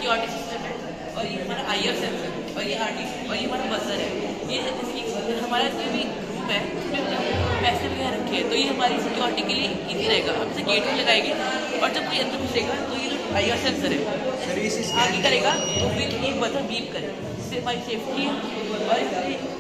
Security system है, और ये हमारा IR सेंसर है, और ये RD, और ये हमारा बजर है। ये हमारा जो भी रूम है उसमें पैसे वगैरह रखे हैं, तो ये हमारी सिक्योरिटी के लिए ईजी रहेगा। हम इसे गेट में लगाएंगे और जब कोई अंदर घुसेगा तो ये जो IR सेंसर है आगे करेगा तो फिर एक बजर बीप करेगा, इससे हमारी सेफ्टी है। और